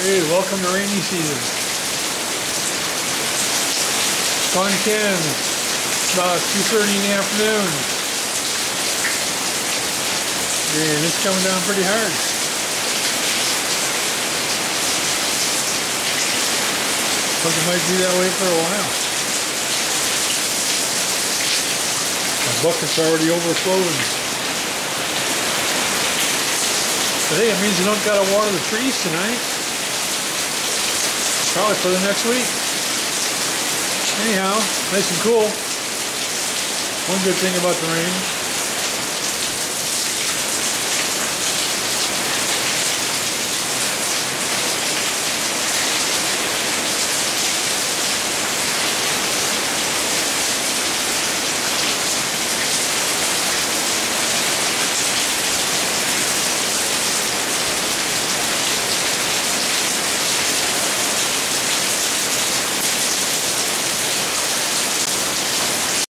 Hey, welcome to rainy season. Khon Kaen, about 2:30 in the afternoon. And it's coming down pretty hard. Looks like it might be that way for a while. My bucket's already overflowing. But hey, it means you don't gotta water the trees tonight. Probably for the next week. Anyhow, nice and cool. One good thing about the rain.